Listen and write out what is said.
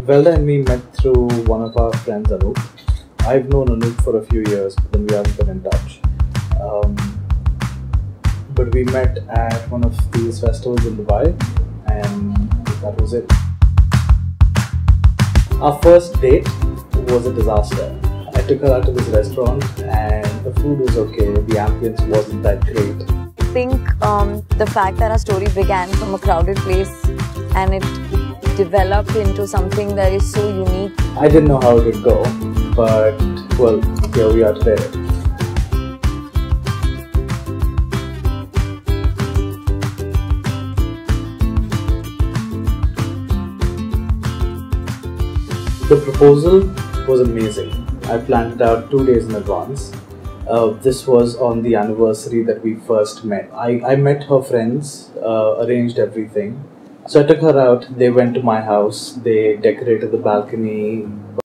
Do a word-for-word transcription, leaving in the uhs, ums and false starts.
Velda and me met through one of our friends, Anup. I've known Anup for a few years, but then we haven't been in touch. Um, but we met at one of these festivals in Dubai, and that was it. Our first date was a disaster. I took her out to this restaurant, and the food was okay, the ambience wasn't that great. I think um, the fact that our story began from a crowded place and it developed into something that is so unique. I didn't know how it would go, but well, here we are today. The proposal was amazing. I planned it out two days in advance. Uh, this was on the anniversary that we first met. I, I met her friends, uh, arranged everything. So I took her out, they went to my house, they decorated the balcony.